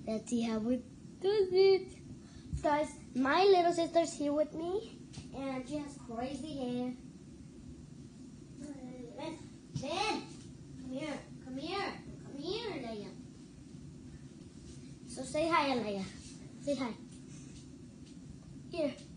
Let's see how it does it. Guys, my little sister's here with me, and she has crazy hair. Ben, come here, Leia. So say hi, Leia. Say hi. Here.